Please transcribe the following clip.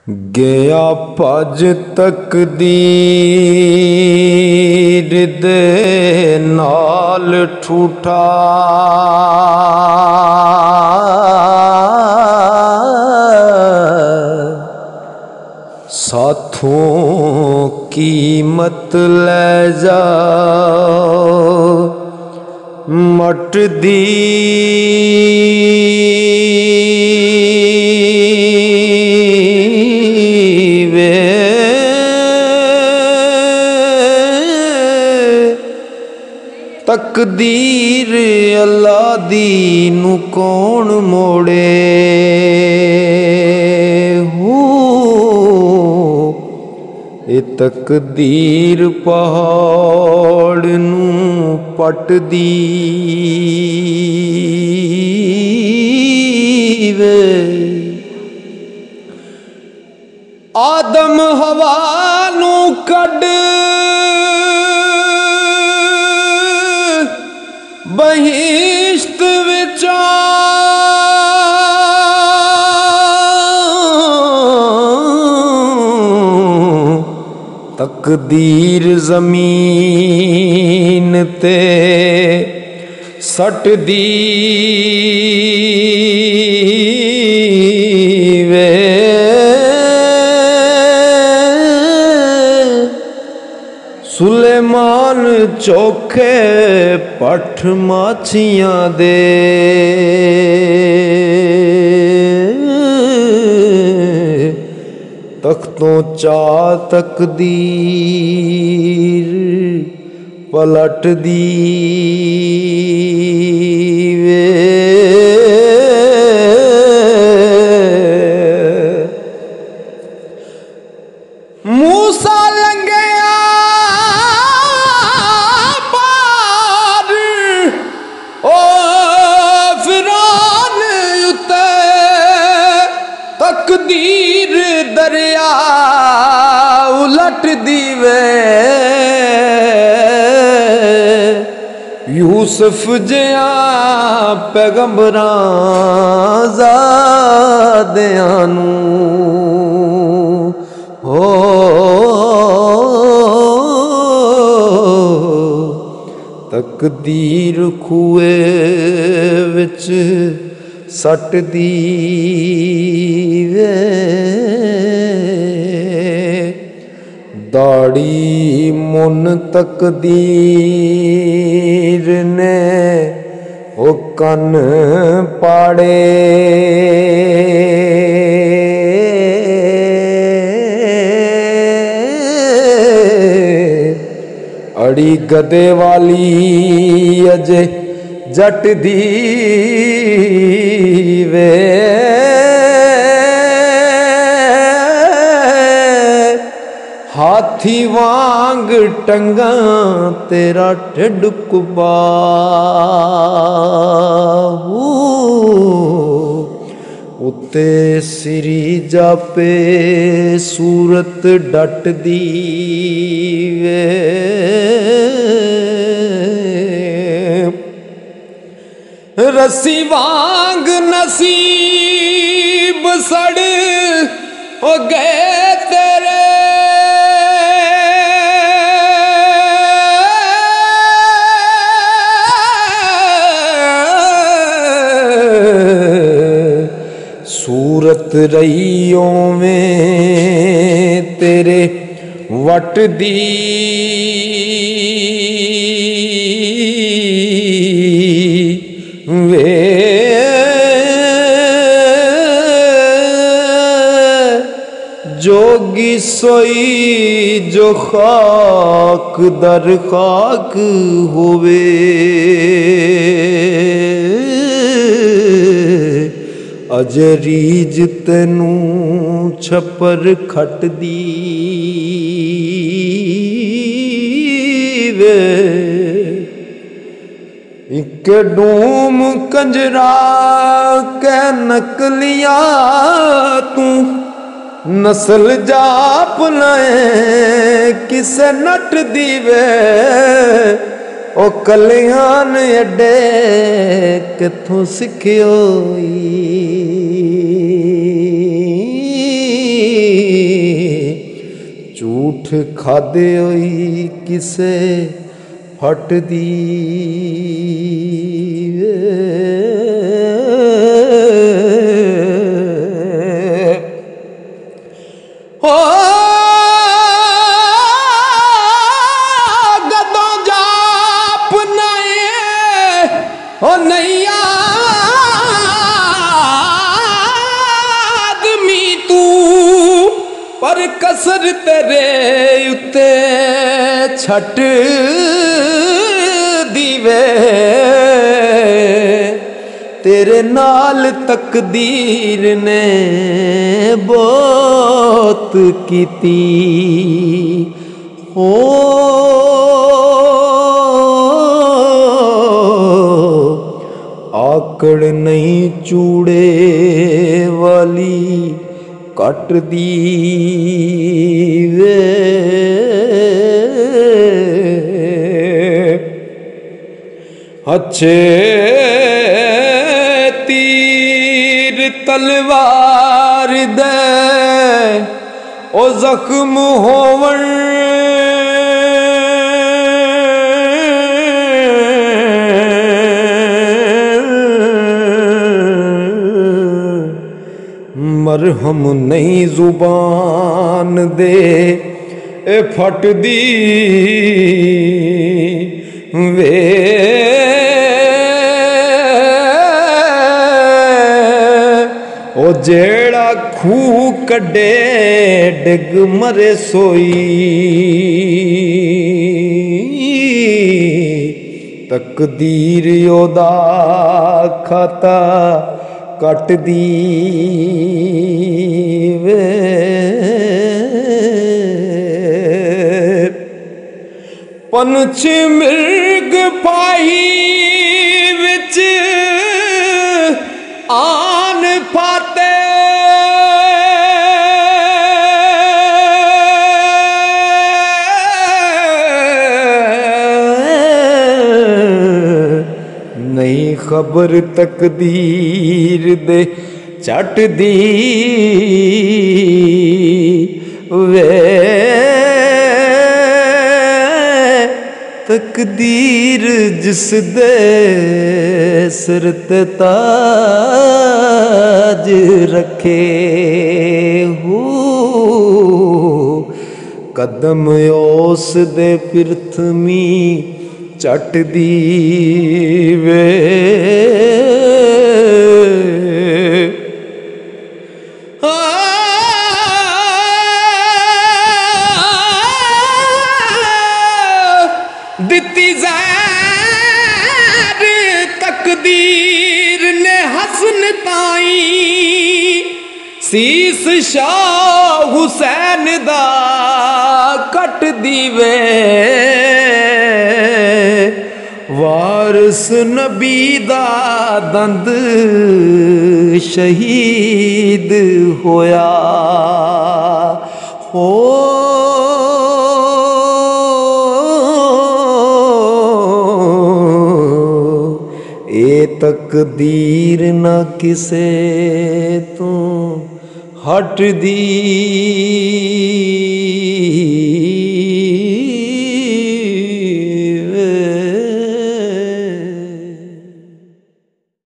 गया भज तकदीर दे नाल ठूठा साथों कीमत ले जा मट दी तकदीर अल्लाह दी नू कौन मोड़े हो ए तकदीर पहाड़ नू पट दी वे आदम हवा नू कड बहिश्त विचा तकदीर जमीन ते सट दी वे सुलेमान चोखे पठ माछियां दे तख्तों चा तकदीर पलट दी वे मूसा लंघया पार ओ फिरौन उते तकदीर दरिया उलट दीवे यूसुफ जिया पैगंबरां ज़ादियां नू हो तकदीर खूए विच सट दी वे दाड़ी मुन तकदीर ने ओ कन पाड़े अड़ी गदे वाली अजे जट दी वे हाथी वांग टंगा तेरा ढिड कुबा उत्ते सिरी जापे सूरत डट दी वे रस्सी वांग नसीब सड़ हो गए तेरे सूरत रहियों में तेरे वट दी वे जोगी सोई जो खाक दर खाक होवे अजरीज तेनू छपर खट दी वे एक डूम कंजरा के नकलिया तू नस्ल जाप लाए किसे नट दीवे ओ कल्याण अड्डे किथों सिखियोई झूठ खादे होई किसे फटदी हो गदों जाप नाए हो नैया आदमी तू पर कसर तेरे उत्ते छट दीवे तेरे नाल तकदीर ने बहुत कीती हो आकड़ नहीं चूड़े वाली कट दी वे अच्छे तीर तलवार दे ओ जख्म होवन मरहम नहीं जुबान दे ए फट दी वे ओ जेड़ा खू कड्डे डिग मरे सोई तकदीर ओदा खाता कट दी वे पंछ मिर्ग पाही विच आन पाते नहीं खबर तकदीर दे चट दी वे तकदीर जिस दे सिर ते ताज रखे हो कदम ओस दे पिरथमी चट दी वे दिती ज़हर तकदीर ने हसन ताई सीस शाह हुसैन दा कट दीवे वारस नबी दा दंद शहीद होया हो तकदीर न किसे तू हट दी